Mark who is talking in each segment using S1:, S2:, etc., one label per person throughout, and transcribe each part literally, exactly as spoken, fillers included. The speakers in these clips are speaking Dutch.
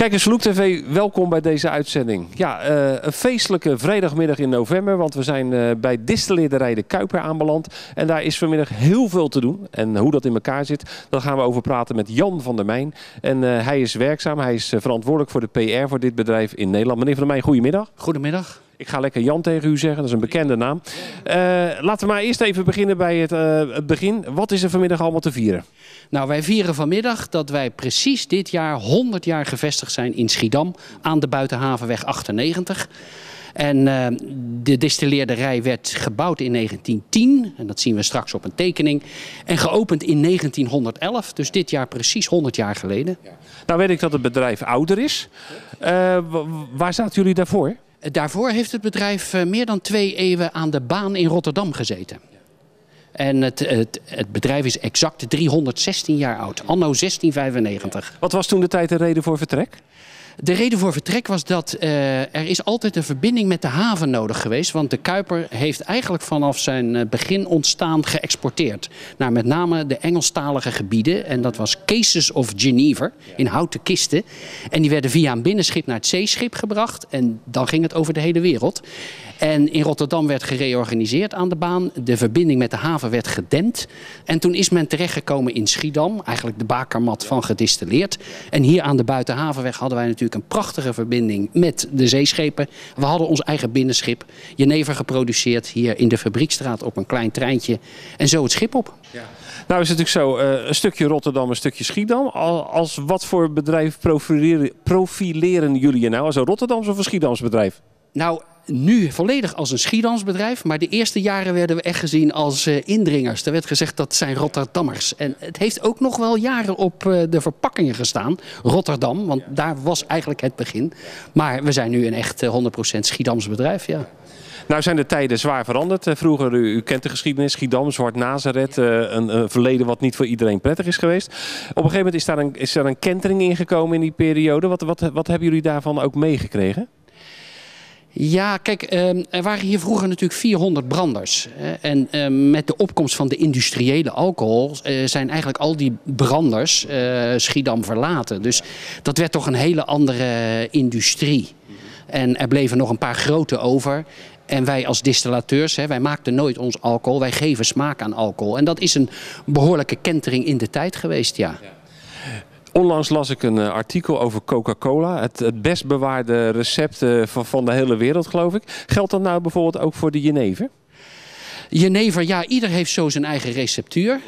S1: Kijkers van Loek T V, welkom bij deze uitzending. Ja, uh, een feestelijke vrijdagmiddag in november, want we zijn uh, bij distilleerderij De Kuiper aanbeland. En daar is vanmiddag heel veel te doen. En hoe dat in elkaar zit, daar gaan we over praten met Jan van der Meijn. En uh, hij is werkzaam, hij is uh, verantwoordelijk voor de P R voor dit bedrijf in Nederland. Meneer van der Meijn, goedemiddag.
S2: Goedemiddag.
S1: Ik ga lekker Jan tegen u zeggen, dat is een bekende naam. Uh, laten we maar eerst even beginnen bij het, uh, het begin. Wat is er vanmiddag allemaal te vieren?
S2: Nou, wij vieren vanmiddag dat wij precies dit jaar honderd jaar gevestigd zijn in Schiedam aan de Buitenhavenweg achtennegentig. En uh, de distilleerderij werd gebouwd in negentien tien. En dat zien we straks op een tekening. En geopend in negentienhonderdelf. Dus dit jaar precies honderd jaar geleden.
S1: Ja. Nou weet ik dat het bedrijf ouder is. Uh, waar zaten jullie daarvoor?
S2: Daarvoor heeft het bedrijf uh, meer dan twee eeuwen aan de baan in Rotterdam gezeten. En het, het, het bedrijf is exact driehonderdzestien jaar oud. Anno zestien vijfennegentig.
S1: Wat was toen de tijd de reden voor vertrek?
S2: De reden voor vertrek was dat uh, er is altijd een verbinding met de haven nodig geweest. Want de Kuiper heeft eigenlijk vanaf zijn begin ontstaan geëxporteerd. Naar met name de Engelstalige gebieden. En dat was cases of Geneva in houten kisten. En die werden via een binnenschip naar het zeeschip gebracht. En dan ging het over de hele wereld. En in Rotterdam werd gereorganiseerd aan de baan. De verbinding met de haven werd gedempt. En toen is men terechtgekomen in Schiedam. Eigenlijk de bakermat van gedistilleerd. En hier aan de Buitenhavenweg hadden wij natuurlijk een prachtige verbinding met de zeeschepen. We hadden ons eigen binnenschip, Jenever, geproduceerd hier in de Fabriekstraat op een klein treintje. En zo het schip op.
S1: Ja. Nou is het natuurlijk zo, uh, een stukje Rotterdam, een stukje Schiedam. Als wat voor bedrijf profileren, profileren jullie je nou? Als een Rotterdams of een Schiedams bedrijf?
S2: Nou, nu volledig als een Schiedams bedrijf, maar de eerste jaren werden we echt gezien als uh, indringers. Er werd gezegd dat zijn Rotterdammers. En het heeft ook nog wel jaren op uh, de verpakkingen gestaan, Rotterdam, want daar was eigenlijk het begin. Maar we zijn nu een echt uh, honderd procent Schiedams bedrijf, ja.
S1: Nou zijn de tijden zwaar veranderd. Vroeger, u, u kent de geschiedenis, Schiedam, Zwart Nazareth, een, een verleden wat niet voor iedereen prettig is geweest. Op een gegeven moment is daar een, is daar een kentering ingekomen in die periode. Wat, wat, wat hebben jullie daarvan ook meegekregen?
S2: Ja, kijk, er waren hier vroeger natuurlijk vierhonderd branders. En met de opkomst van de industriële alcohol zijn eigenlijk al die branders Schiedam verlaten. Dus dat werd toch een hele andere industrie. En er bleven nog een paar grote over. En wij als distillateurs, wij maakten nooit ons alcohol. Wij geven smaak aan alcohol. En dat is een behoorlijke kentering in de tijd geweest, ja.
S1: Onlangs las ik een artikel over Coca-Cola. Het, het best bewaarde recept van, van de hele wereld, geloof ik. Geldt dat nou bijvoorbeeld ook voor de Jenever?
S2: Jenever, ja, ieder heeft zo zijn eigen receptuur.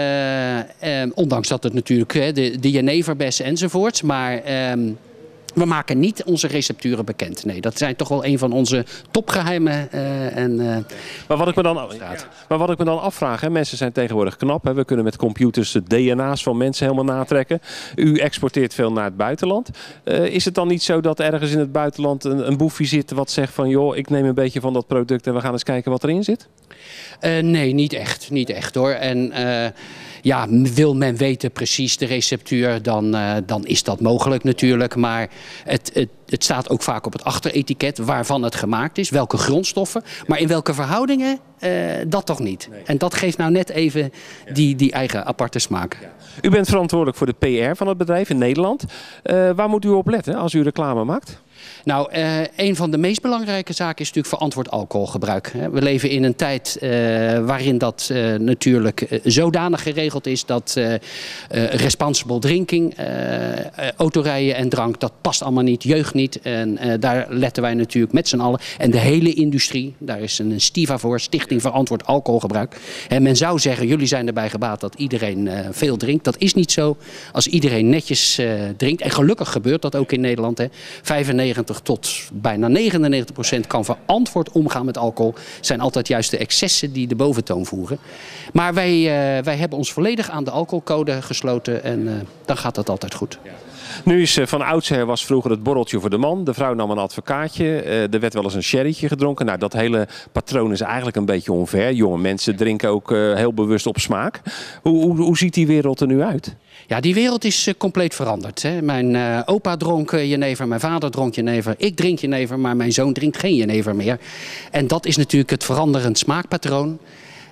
S2: Uh, uh, ondanks dat het natuurlijk uh, de, de Jeneverbessen enzovoorts. Maar uh, we maken niet onze recepturen bekend. Nee, dat zijn toch wel een van onze topgeheimen. Uh, en, uh,
S1: maar, wat ik me dan, ja, maar wat ik me dan afvraag, hè, mensen zijn tegenwoordig knap. Hè, we kunnen met computers de D N A's van mensen helemaal natrekken. U exporteert veel naar het buitenland. Uh, is het dan niet zo dat ergens in het buitenland een, een boefje zit wat zegt van joh, ik neem een beetje van dat product en we gaan eens kijken wat erin zit?
S2: Uh, nee, niet echt. Niet echt hoor. En uh, ja, wil men weten precies de receptuur, dan, uh, dan is dat mogelijk natuurlijk. Maar het, het, het staat ook vaak op het achteretiket waarvan het gemaakt is. Welke grondstoffen. Maar in welke verhoudingen, uh, dat toch niet. Nee. En dat geeft nou net even die, die eigen aparte smaak. Ja.
S1: U bent verantwoordelijk voor de P R van het bedrijf in Nederland. Uh, waar moet u op letten als u reclame maakt?
S2: Nou, uh, een van de meest belangrijke zaken is natuurlijk verantwoord alcoholgebruik. We leven in een tijd uh, waarin dat uh, natuurlijk uh, zodanig geregeld is dat uh, uh, responsible drinking, uh, uh, autorijden en drank, dat past allemaal niet, jeugd niet. En uh, daar letten wij natuurlijk met z'n allen. En de hele industrie, daar is een STIVA voor, Stichting Verantwoord Alcoholgebruik. En men zou zeggen, jullie zijn erbij gebaat dat iedereen uh, veel drinkt. Dat is niet zo. Als iedereen netjes uh, drinkt, en gelukkig gebeurt dat ook in Nederland, hè, vijfennegentig tot bijna negenennegentig procent kan verantwoord omgaan met alcohol. Het zijn altijd juist de excessen die de boventoon voeren. Maar wij, uh, wij hebben ons volledig aan de alcoholcode gesloten en uh, dan gaat dat altijd goed. Ja.
S1: Nu is van oudsher was vroeger het borreltje voor de man. De vrouw nam een advocaatje. Uh, er werd wel eens een sherrytje gedronken. Nou, dat hele patroon is eigenlijk een beetje onver. Jonge mensen drinken ook uh, heel bewust op smaak. Hoe, hoe, hoe ziet die wereld er nu uit?
S2: Ja, die wereld is uh, compleet veranderd. Hè. Mijn uh, opa dronk uh, jenever, mijn vader dronk jenever. Ik drink jenever, maar mijn zoon drinkt geen jenever meer. En dat is natuurlijk het veranderend smaakpatroon.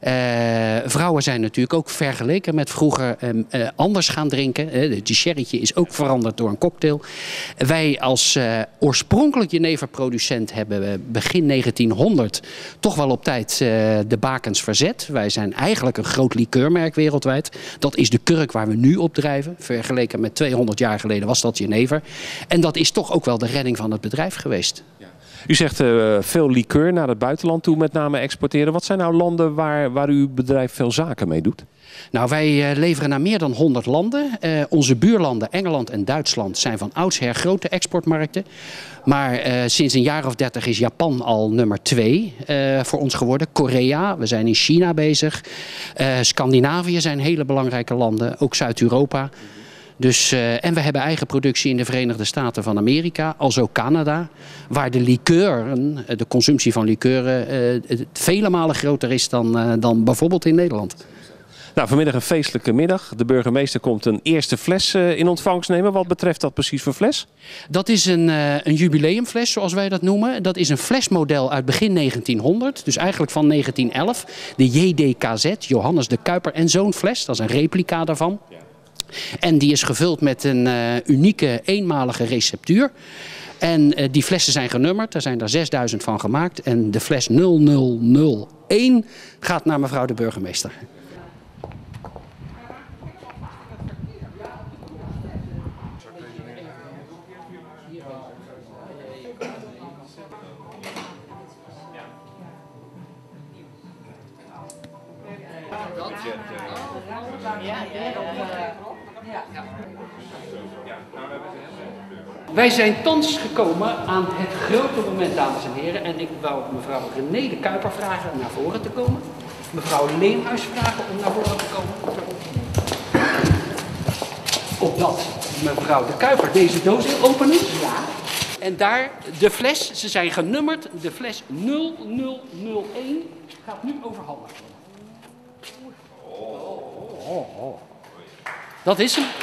S2: Uh, vrouwen zijn natuurlijk ook vergeleken met vroeger um, uh, anders gaan drinken. Uh, de sherrytje is ook veranderd door een cocktail. Wij als uh, oorspronkelijk jeneverproducent hebben begin negentienhonderd toch wel op tijd uh, de bakens verzet. Wij zijn eigenlijk een groot likeurmerk wereldwijd. Dat is de kurk waar we nu op drijven. Vergeleken met tweehonderd jaar geleden was dat jenever. En dat is toch ook wel de redding van het bedrijf geweest.
S1: Ja. U zegt uh, veel liqueur naar het buitenland toe, met name exporteren. Wat zijn nou landen waar, waar uw bedrijf veel zaken mee doet?
S2: Nou, wij uh, leveren naar meer dan honderd landen. Uh, onze buurlanden Engeland en Duitsland zijn van oudsher grote exportmarkten. Maar uh, sinds een jaar of dertig is Japan al nummer twee uh, voor ons geworden. Korea, we zijn in China bezig. Uh, Scandinavië zijn hele belangrijke landen, ook Zuid-Europa. Dus, uh, en we hebben eigen productie in de Verenigde Staten van Amerika, als ook Canada. Waar de likeuren, de consumptie van likeuren, uh, vele malen groter is dan, uh, dan bijvoorbeeld in Nederland.
S1: Nou, vanmiddag een feestelijke middag. De burgemeester komt een eerste fles uh, in ontvangst nemen. Wat betreft dat precies voor fles?
S2: Dat is een, uh, een jubileumfles, zoals wij dat noemen. Dat is een flesmodel uit begin negentienhonderd, dus eigenlijk van negentien elf. De J D K Z, Johannes de Kuiper en Zoon fles. Dat is een replica daarvan. Ja. En die is gevuld met een uh, unieke eenmalige receptuur. En uh, die flessen zijn genummerd. Er zijn er zesduizend van gemaakt. En de fles nul nul nul één gaat naar mevrouw de burgemeester. Wij zijn thans gekomen aan het grote moment, dames en heren. En ik wou mevrouw René de Kuiper vragen om naar voren te komen. Mevrouw Leenhuis vragen om naar voren te komen. Opdat mevrouw de Kuiper deze doos wil openen. Ja. En daar de fles, ze zijn genummerd. De fles nul nul nul één gaat nu overhandigd worden. Oh, oh, oh. Dat is hem.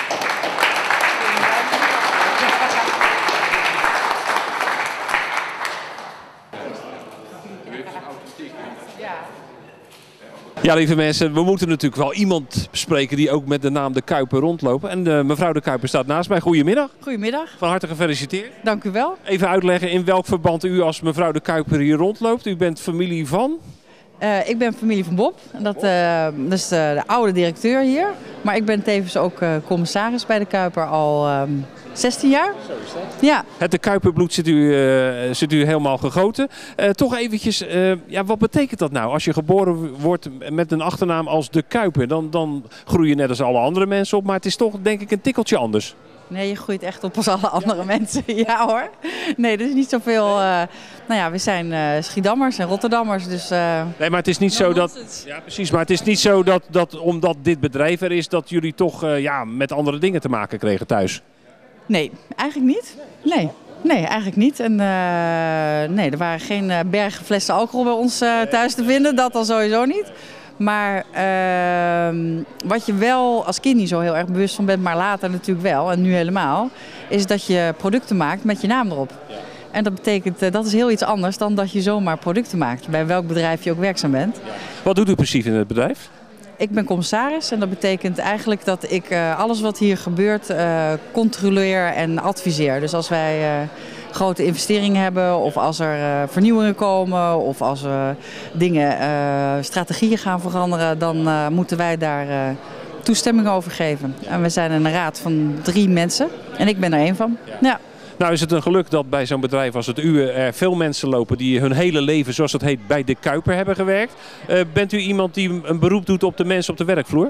S1: Ja, lieve mensen, we moeten natuurlijk wel iemand bespreken die ook met de naam de Kuiper rondlopen. En uh, mevrouw de Kuiper staat naast mij. Goedemiddag.
S3: Goedemiddag.
S1: Van harte gefeliciteerd.
S3: Dank u wel.
S1: Even uitleggen in welk verband u als mevrouw de Kuiper hier rondloopt. U bent familie van?
S3: Uh, ik ben familie van Bob. Dat, uh, dat is de, de oude directeur hier. Maar ik ben tevens ook uh, commissaris bij de Kuiper al uh, zestien jaar.
S1: Zo is dat.
S3: Ja.
S1: Het de Kuiperbloed zit u, uh, zit u helemaal gegoten. Uh, toch eventjes, uh, ja, wat betekent dat nou? Als je geboren wordt met een achternaam als de Kuiper, dan, dan groei je net als alle andere mensen op. Maar het is toch denk ik een tikkeltje anders.
S3: Nee, je groeit echt op als alle andere ja. mensen. Ja hoor. Nee, er is niet zoveel... Uh, nou ja, we zijn uh, Schiedammers en Rotterdammers, dus... Uh,
S1: nee, maar het is niet zo dat... Ja, precies. Maar het is niet zo dat, dat omdat dit bedrijf er is, dat jullie toch uh, ja, met andere dingen te maken kregen thuis?
S3: Nee, eigenlijk niet. Nee. Nee, eigenlijk niet. En, uh, nee, er waren geen uh, bergen flessen alcohol bij ons uh, thuis te vinden. Dat dan sowieso niet. Maar uh, wat je wel als kind niet zo heel erg bewust van bent, maar later natuurlijk wel, en nu helemaal, is dat je producten maakt met je naam erop. Ja. En dat betekent, uh, dat is heel iets anders dan dat je zomaar producten maakt, bij welk bedrijf je ook werkzaam bent.
S1: Ja. Wat doet u precies in het bedrijf?
S3: Ik ben commissaris en dat betekent eigenlijk dat ik uh, alles wat hier gebeurt uh, controleer en adviseer. Dus als wij uh, grote investeringen hebben of als er uh, vernieuwingen komen of als we dingen, uh, strategieën gaan veranderen, dan uh, moeten wij daar uh, toestemming over geven. En we zijn een raad van drie mensen en ik ben er één van. Ja. Ja.
S1: Nou is het een geluk dat bij zo'n bedrijf als het uwe er veel mensen lopen die hun hele leven, zoals dat heet, bij de Kuiper hebben gewerkt. Uh, bent u iemand die een beroep doet op de mensen op de werkvloer?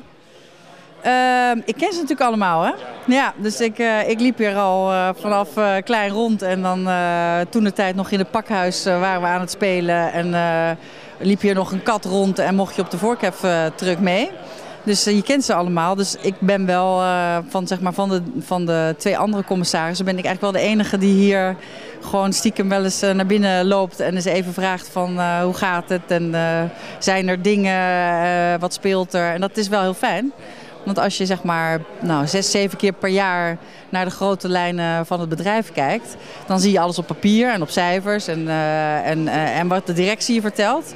S3: Uh, ik ken ze natuurlijk allemaal, hè? Ja, ja dus ik, uh, ik liep hier al uh, vanaf uh, klein rond en dan uh, toen de tijd nog in het pakhuis uh, waren we aan het spelen en uh, liep hier nog een kat rond en mocht je op de voorkhef uh, terug mee. Dus uh, je kent ze allemaal. Dus ik ben wel uh, van, zeg maar, van, de, van de twee andere commissarissen ben ik eigenlijk wel de enige die hier gewoon stiekem wel eens uh, naar binnen loopt en eens even vraagt van uh, hoe gaat het en uh, zijn er dingen, uh, wat speelt er. En dat is wel heel fijn. Want als je zeg maar nou, zes, zeven keer per jaar naar de grote lijnen van het bedrijf kijkt, dan zie je alles op papier en op cijfers en, uh, en, uh, en wat de directie je vertelt.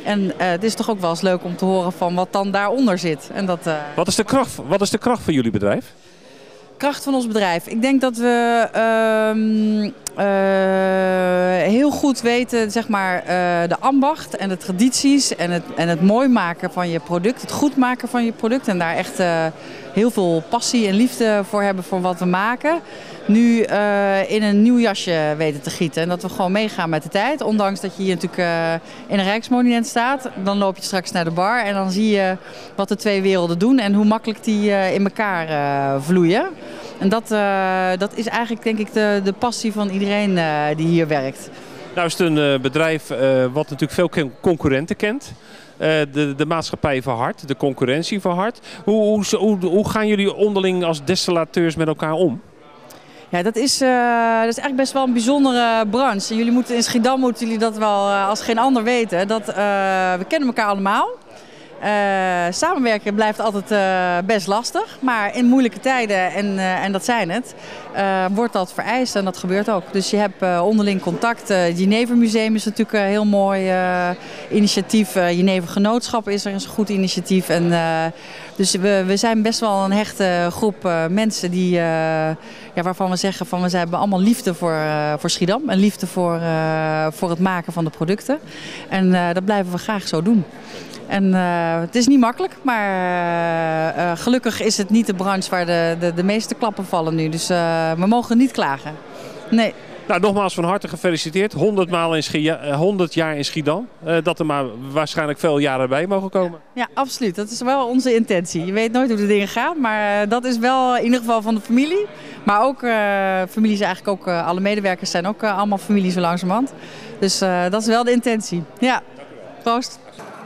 S3: En uh, het is toch ook wel eens leuk om te horen van wat dan daaronder zit. En dat, uh...
S1: wat, is de kracht, wat is de kracht van jullie bedrijf?
S3: Kracht van ons bedrijf. Ik denk dat we uh, uh, heel goed weten, zeg maar, uh, de ambacht en de tradities en het, en het mooi maken van je product, het goed maken van je product en daar echt uh, heel veel passie en liefde voor hebben voor wat we maken. Nu uh, in een nieuw jasje weten te gieten en dat we gewoon meegaan met de tijd. Ondanks dat je hier natuurlijk uh, in een Rijksmonument staat, dan loop je straks naar de bar en dan zie je wat de twee werelden doen en hoe makkelijk die uh, in elkaar uh, vloeien. En dat, uh, dat is eigenlijk denk ik de, de passie van iedereen uh, die hier werkt.
S1: Nou is het een uh, bedrijf uh, wat natuurlijk veel concurrenten kent. Uh, de, de maatschappij verhardt, de concurrentie verhardt. Hoe, hoe, hoe, hoe gaan jullie onderling als destillateurs met elkaar om?
S3: Ja, dat is, uh, dat is eigenlijk best wel een bijzondere branche. Jullie moeten in Schiedam moeten jullie dat wel uh, als geen ander weten. Dat, uh, we kennen elkaar allemaal. Uh, samenwerken blijft altijd uh, best lastig, maar in moeilijke tijden, en, uh, en dat zijn het, uh, wordt dat vereist en dat gebeurt ook. Dus je hebt uh, onderling contact. Uh, het Jenever Museum is natuurlijk een heel mooi uh, initiatief. Uh, Jenever Genootschap is er een goed initiatief. En, uh, dus we, we zijn best wel een hechte groep uh, mensen die, uh, ja, waarvan we zeggen van we hebben allemaal liefde voor, uh, voor Schiedam en liefde voor, uh, voor het maken van de producten. En uh, dat blijven we graag zo doen. En uh, het is niet makkelijk, maar uh, uh, gelukkig is het niet de branche waar de, de, de meeste klappen vallen nu. Dus uh, we mogen niet klagen. Nee.
S1: Nou, nogmaals van harte gefeliciteerd. honderd, maal in Schie- honderd jaar in Schiedam. Uh, dat er maar waarschijnlijk veel jaren bij mogen komen.
S3: Ja, absoluut. Dat is wel onze intentie. Je weet nooit hoe de dingen gaan, maar uh, dat is wel in ieder geval van de familie. Maar ook, uh, families eigenlijk ook, uh, alle medewerkers zijn ook uh, allemaal familie zo langzamerhand. Dus uh, dat is wel de intentie. Ja, proost.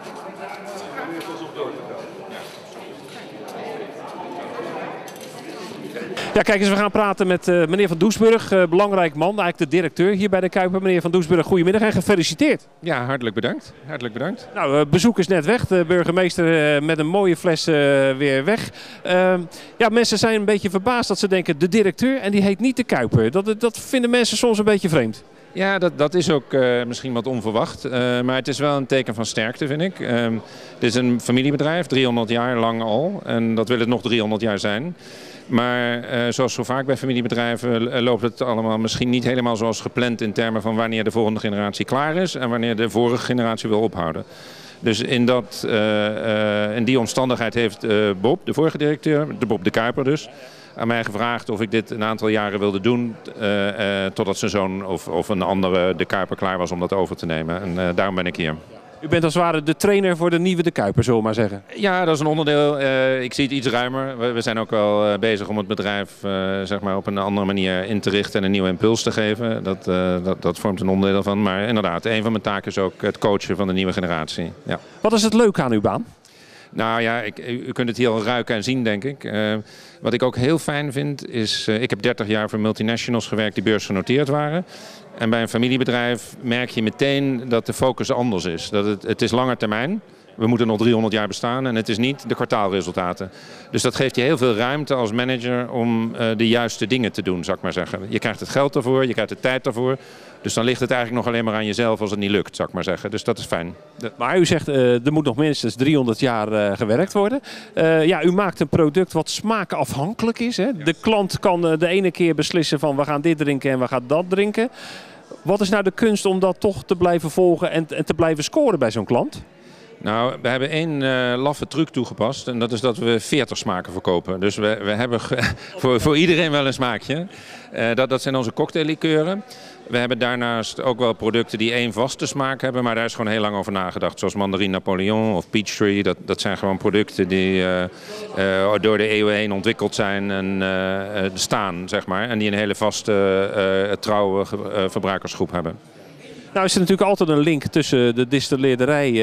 S1: Ja, kijk eens, we gaan praten met uh, meneer Van Doesburg, uh, belangrijk man, eigenlijk de directeur hier bij de Kuiper. Meneer Van Doesburg, goedemiddag en gefeliciteerd.
S4: Ja, hartelijk bedankt. Hartelijk bedankt.
S1: Nou, uh, bezoek is net weg. De burgemeester uh, met een mooie fles uh, weer weg. Uh, ja, mensen zijn een beetje verbaasd dat ze denken de directeur en die heet niet de Kuiper. Dat, dat vinden mensen soms een beetje vreemd.
S4: Ja, dat, dat is ook uh, misschien wat onverwacht. Uh, maar het is wel een teken van sterkte, vind ik. Uh, dit is een familiebedrijf, driehonderd jaar lang al. En dat wil het nog driehonderd jaar zijn. Maar uh, zoals zo vaak bij familiebedrijven uh, loopt het allemaal misschien niet helemaal zoals gepland in termen van wanneer de volgende generatie klaar is en wanneer de vorige generatie wil ophouden. Dus in, dat, uh, uh, in die omstandigheid heeft uh, Bob, de vorige directeur, de Bob de Kuiper dus, aan mij gevraagd of ik dit een aantal jaren wilde doen uh, uh, totdat zijn zoon of, of een andere de Kuiper klaar was om dat over te nemen. En uh, daarom ben ik hier.
S1: U bent als het ware de trainer voor de nieuwe de Kuiper, zullen we maar zeggen.
S4: Ja, dat is een onderdeel. Uh, ik zie het iets ruimer. We, we zijn ook wel uh, bezig om het bedrijf uh, zeg maar op een andere manier in te richten en een nieuwe impuls te geven. Dat, uh, dat, dat vormt een onderdeel van. Maar inderdaad, een van mijn taken is ook het coachen van de nieuwe generatie. Ja.
S1: Wat is het leuke aan uw baan?
S4: Nou ja, ik, u kunt het hier al ruiken en zien, denk ik. Uh, wat ik ook heel fijn vind is, uh, ik heb dertig jaar voor multinationals gewerkt die beursgenoteerd waren. En bij een familiebedrijf merk je meteen dat de focus anders is. Dat het, het is langer termijn. We moeten nog driehonderd jaar bestaan en het is niet de kwartaalresultaten. Dus dat geeft je heel veel ruimte als manager om uh, de juiste dingen te doen, zou ik maar zeggen. Je krijgt het geld ervoor, je krijgt de tijd ervoor. Dus dan ligt het eigenlijk nog alleen maar aan jezelf als het niet lukt, zou ik maar zeggen. Dus dat is fijn.
S1: Maar u zegt, uh, er moet nog minstens driehonderd jaar uh, gewerkt worden. Uh, ja, u maakt een product wat smaakafhankelijk is. Hè? De klant kan uh, de ene keer beslissen van we gaan dit drinken en we gaan dat drinken. Wat is nou de kunst om dat toch te blijven volgen en, en te blijven scoren bij zo'n klant?
S4: Nou, we hebben één uh, laffe truc toegepast en dat is dat we veertig smaken verkopen. Dus we, we hebben voor, voor iedereen wel een smaakje. Uh, dat, dat zijn onze cocktaillikeuren. We hebben daarnaast ook wel producten die één vaste smaak hebben, maar daar is gewoon heel lang over nagedacht. Zoals Mandarine Napoleon of Peachtree. Dat, dat zijn gewoon producten die uh, uh, door de eeuwen heen ontwikkeld zijn en uh, staan, zeg maar. En die een hele vaste, uh, trouwe uh, verbruikersgroep hebben.
S1: Nou is er natuurlijk altijd een link tussen de distilleerderij, uh,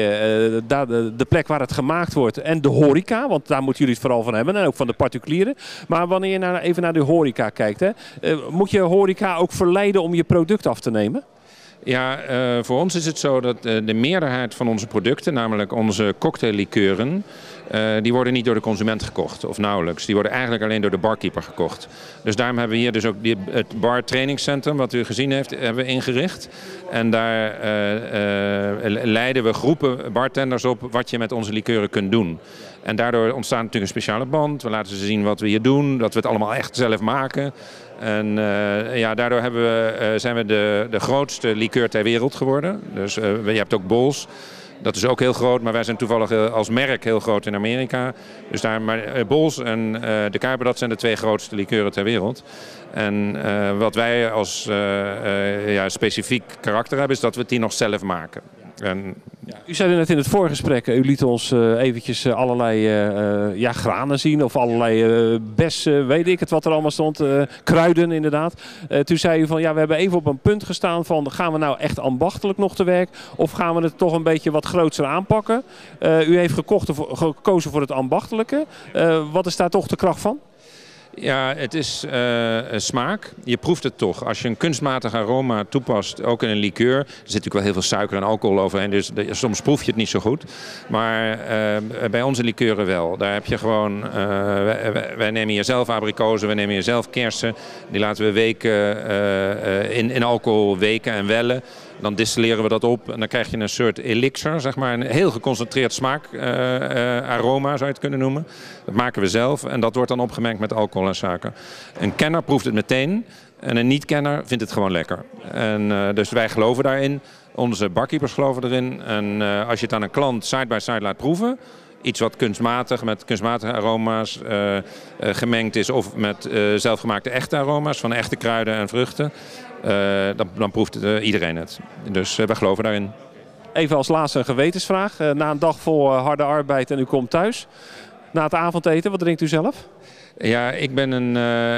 S1: de, de plek waar het gemaakt wordt, en de horeca. Want daar moeten jullie het vooral van hebben en ook van de particulieren. Maar wanneer je naar, even naar de horeca kijkt, hè, uh, moet je horeca ook verleiden om je product af te nemen?
S4: Ja, uh, voor ons is het zo dat uh, de meerderheid van onze producten, namelijk onze cocktaillikeuren, Uh, die worden niet door de consument gekocht, of nauwelijks. Die worden eigenlijk alleen door de barkeeper gekocht. Dus daarom hebben we hier dus ook die, het bar trainingscentrum, wat u gezien heeft, hebben we ingericht. En daar uh, uh, leiden we groepen bartenders op wat je met onze likeuren kunt doen. En daardoor ontstaat natuurlijk een speciale band. We laten ze zien wat we hier doen, dat we het allemaal echt zelf maken. En uh, ja, daardoor hebben we, uh, zijn we de, de grootste likeur ter wereld geworden. Dus uh, je hebt ook Bols. Dat is ook heel groot, maar wij zijn toevallig als merk heel groot in Amerika. Dus daar, maar uh, Bols en uh, de Kuiper, dat zijn de twee grootste likeuren ter wereld. En uh, wat wij als uh, uh, ja, specifiek karakter hebben, is dat we het die nog zelf maken. En,
S1: ja. U zei net in het voorgesprek, u liet ons uh, eventjes uh, allerlei uh, ja, granen zien of allerlei uh, bessen, weet ik het wat er allemaal stond, uh, kruiden inderdaad. Uh, toen zei u van ja, we hebben even op een punt gestaan van gaan we nou echt ambachtelijk nog te werk of gaan we het toch een beetje wat groter aanpakken. Uh, u heeft gekocht, gekozen voor het ambachtelijke. Uh, wat is daar toch de kracht van?
S4: Ja, het is uh, smaak. Je proeft het toch. Als je een kunstmatig aroma toepast, ook in een likeur, er zit natuurlijk wel heel veel suiker en alcohol overheen, dus de, soms proef je het niet zo goed. Maar uh, bij onze likeuren wel. Daar heb je gewoon, uh, wij, wij nemen hier zelf abrikozen, wij nemen hier zelf kersen. Die laten we weken uh, in, in alcohol weken en wellen. Dan distilleren we dat op en dan krijg je een soort elixir, zeg maar, een heel geconcentreerd smaakaroma, uh, uh, zou je het kunnen noemen. Dat maken we zelf en dat wordt dan opgemengd met alcohol en suiker. Een kenner proeft het meteen en een niet-kenner vindt het gewoon lekker. En, uh, dus wij geloven daarin, onze barkeepers geloven erin. En uh, als je het aan een klant side by side laat proeven, iets wat kunstmatig, met kunstmatige aroma's uh, uh, gemengd is of met uh, zelfgemaakte echte aroma's van echte kruiden en vruchten, uh, dan, dan proeft uh, iedereen het. Dus uh, wij geloven daarin.
S1: Even als laatste een gewetensvraag. Uh, na een dag vol uh, harde arbeid en u komt thuis. Na het avondeten, wat drinkt u zelf?
S4: Ja, ik ben een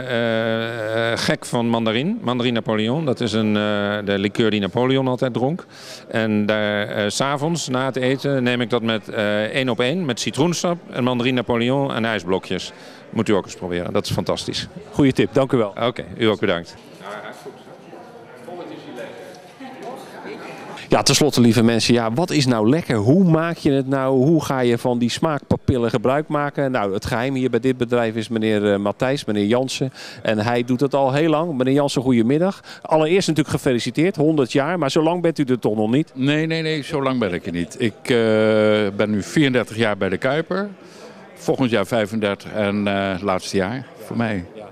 S4: uh, uh, gek van mandarine. Mandarine Napoleon. Dat is een, uh, de liqueur die Napoleon altijd dronk. En daar, uh, 's avonds na het eten neem ik dat met uh, één op één. Met citroensap, een mandarine Napoleon en ijsblokjes. Moet u ook eens proberen. Dat is fantastisch.
S1: Goeie tip, dank u wel.
S4: Oké, okay, u ook bedankt.
S1: Ja, tenslotte lieve mensen, ja, wat is nou lekker? Hoe maak je het nou? Hoe ga je van die smaakpapillen gebruik maken? Nou, het geheim hier bij dit bedrijf is meneer uh, Matthijs, meneer Jansen. En hij doet het al heel lang. Meneer Jansen, goedemiddag. Allereerst natuurlijk gefeliciteerd, honderd jaar. Maar zo lang bent u er toch nog niet?
S5: Nee, nee, nee, zo lang ben ik er niet. Ik uh, ben nu vierendertig jaar bij de Kuiper. Volgend jaar vijfendertig en uh, laatste jaar voor mij.
S1: Ja.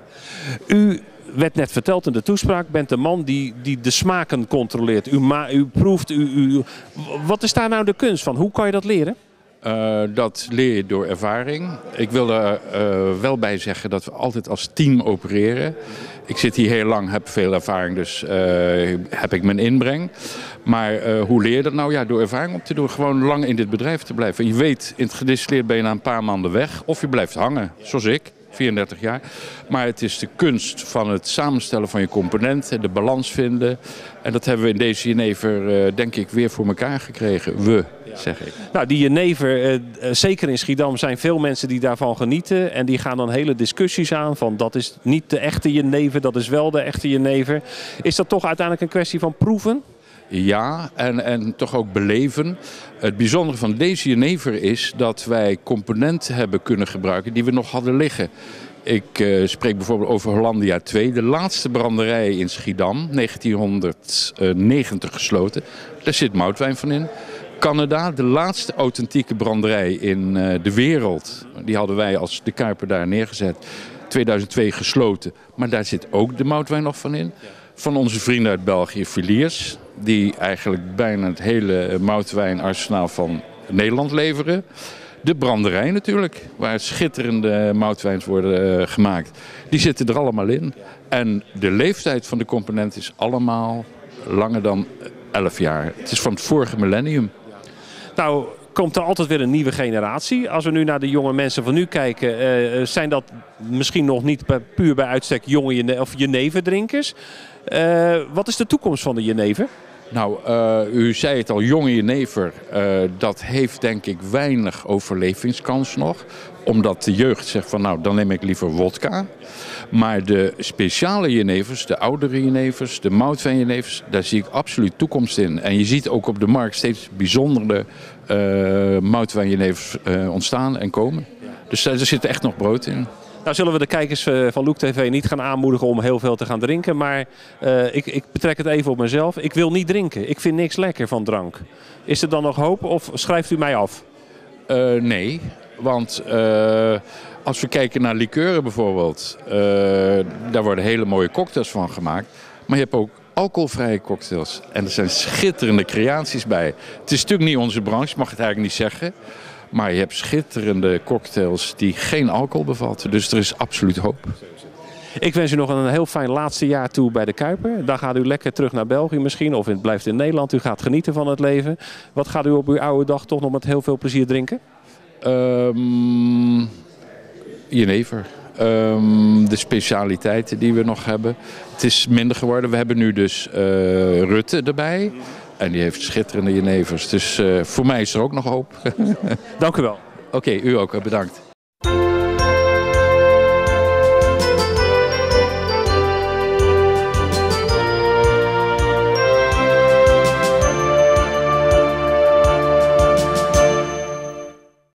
S1: U werd net verteld in de toespraak, bent de man die, die de smaken controleert. U, ma u proeft, u, u, wat is daar nou de kunst van? Hoe kan je dat leren?
S5: Uh, dat leer je door ervaring. Ik wil er uh, wel bij zeggen dat we altijd als team opereren. Ik zit hier heel lang, heb veel ervaring, dus uh, heb ik mijn inbreng. Maar uh, hoe leer je dat nou? Ja, door ervaring op te doen. Gewoon lang in dit bedrijf te blijven. Je weet, in het gedistilleerd ben je na een paar maanden weg. Of je blijft hangen, zoals ik. vierendertig jaar. Maar het is de kunst van het samenstellen van je componenten, de balans vinden. En dat hebben we in deze jenever, uh, denk ik, weer voor elkaar gekregen. We, zeg ik.
S1: Nou, die jenever, uh, zeker in Schiedam, zijn veel mensen die daarvan genieten. En die gaan dan hele discussies aan van dat is niet de echte jenever, dat is wel de echte jenever. Is dat toch uiteindelijk een kwestie van proeven?
S5: Ja, en, en toch ook beleven. Het bijzondere van deze jenever is dat wij componenten hebben kunnen gebruiken die we nog hadden liggen. Ik uh, spreek bijvoorbeeld over Hollandia twee, de laatste branderij in Schiedam, negentienhonderdnegentig gesloten. Daar zit moutwijn van in. Canada, de laatste authentieke branderij in uh, de wereld, die hadden wij als de Kuiper daar neergezet. tweeduizend twee gesloten, maar daar zit ook de moutwijn nog van in. Van onze vrienden uit België, Villiers, die eigenlijk bijna het hele moutwijnarsenaal van Nederland leveren. De branderij natuurlijk, waar schitterende moutwijns worden uh, gemaakt. Die zitten er allemaal in. En de leeftijd van de component is allemaal langer dan elf jaar. Het is van het vorige millennium.
S1: Nou, komt er altijd weer een nieuwe generatie. Als we nu naar de jonge mensen van nu kijken, uh, zijn dat misschien nog niet puur bij uitstek jonge jene of jeneverdrinkers. Uh, wat is de toekomst van de jenever?
S5: Nou, uh, u zei het al, jonge jenever, uh, dat heeft denk ik weinig overlevingskans nog. Omdat de jeugd zegt van nou, dan neem ik liever wodka. Maar de speciale jenevers, de oudere jenevers, de moutwijnjenevers, daar zie ik absoluut toekomst in. En je ziet ook op de markt steeds bijzondere uh, moutwijnjenevers uh, ontstaan en komen. Dus uh, er zit echt nog brood in.
S1: Nou zullen we de kijkers van Loek T V niet gaan aanmoedigen om heel veel te gaan drinken. Maar uh, ik, ik betrek het even op mezelf. Ik wil niet drinken. Ik vind niks lekker van drank. Is er dan nog hoop of schrijft u mij af?
S5: Uh, nee, want uh, als we kijken naar likeuren bijvoorbeeld. Uh, daar worden hele mooie cocktails van gemaakt. Maar je hebt ook alcoholvrije cocktails. En er zijn schitterende creaties bij. Het is natuurlijk niet onze branche, mag het eigenlijk niet zeggen. Maar je hebt schitterende cocktails die geen alcohol bevatten. Dus er is absoluut hoop.
S1: Ik wens u nog een heel fijn laatste jaar toe bij de Kuiper. Dan gaat u lekker terug naar België misschien. Of u blijft in Nederland. U gaat genieten van het leven. Wat gaat u op uw oude dag toch nog met heel veel plezier drinken?
S5: Um, jenever. Um, de specialiteiten die we nog hebben. Het is minder geworden. We hebben nu dus uh, Rutte erbij. En die heeft schitterende jenevers. Dus uh, voor mij is er ook nog hoop.
S1: Dank u wel.
S5: Oké, okay, u ook. Bedankt.